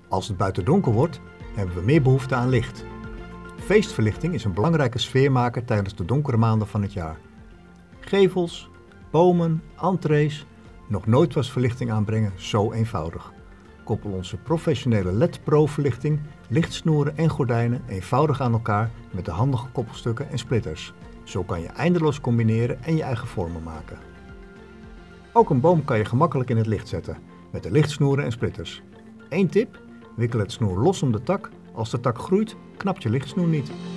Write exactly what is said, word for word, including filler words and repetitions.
Als het buiten donker wordt, hebben we meer behoefte aan licht. Feestverlichting is een belangrijke sfeermaker tijdens de donkere maanden van het jaar. Gevels, bomen, entrees, nog nooit was verlichting aanbrengen zo eenvoudig. Koppel onze professionele L E D Pro verlichting, lichtsnoeren en gordijnen eenvoudig aan elkaar met de handige koppelstukken en splitters. Zo kan je eindeloos combineren en je eigen vormen maken. Ook een boom kan je gemakkelijk in het licht zetten, met de lichtsnoeren en splitters. Eén tip: wikkel het snoer los om de tak. Als de tak groeit, knapt je lichtsnoer niet.